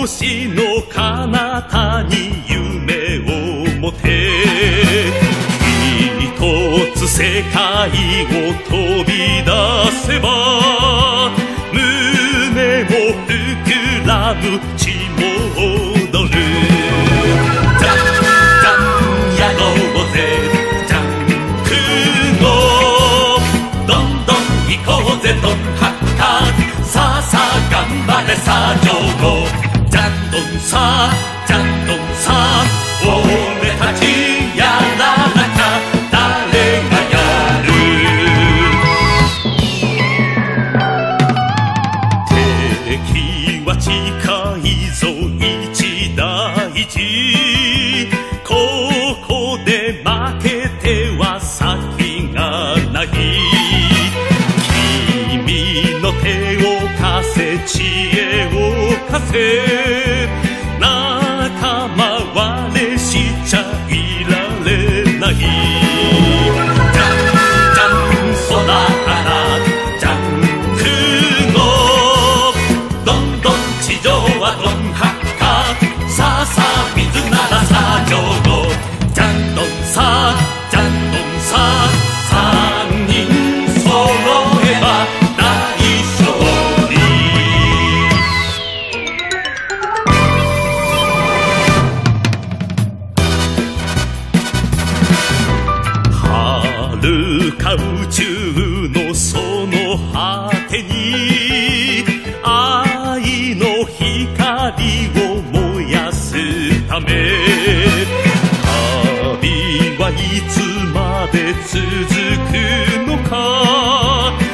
星の彼方に夢を持て、一つ世界を飛び出せば、胸も膨らむ血も踊る。じゃんじゃんやろうぜジャンク号、どんどん行こうぜドンハッカー、さあさあ頑張れさジョーゴ、ジャンドンさジャンドンさ、俺たちやらなきゃ誰がやる。敵は近いぞ一大事、ここで負けては先がない。君の手を貸せ知恵を貸せ、仲間割れしちゃいられない。じゃんじゃん空からジャンク号、どんどん地上はドンハッカー、さあさあ水ならさジョーゴ、ジャンドンさジャンドンさ、三人揃えば大勝利。遥か宇宙のその果てに、愛の光を燃やすため、旅はいつまで続くのか。